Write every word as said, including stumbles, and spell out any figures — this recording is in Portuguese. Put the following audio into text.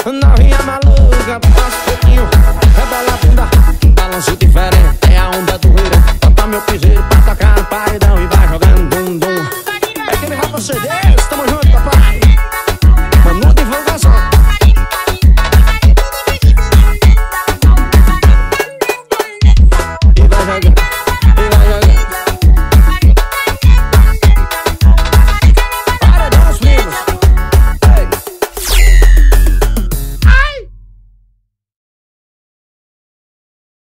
Novinha maluca, passa um pouquinho, rebola a bunda, balanço diferente, é a onda do rei. Bota meu piseiro pra tocar no paredão e vai jogando dum dum. É aquele rapa C D, tamo junto, papai.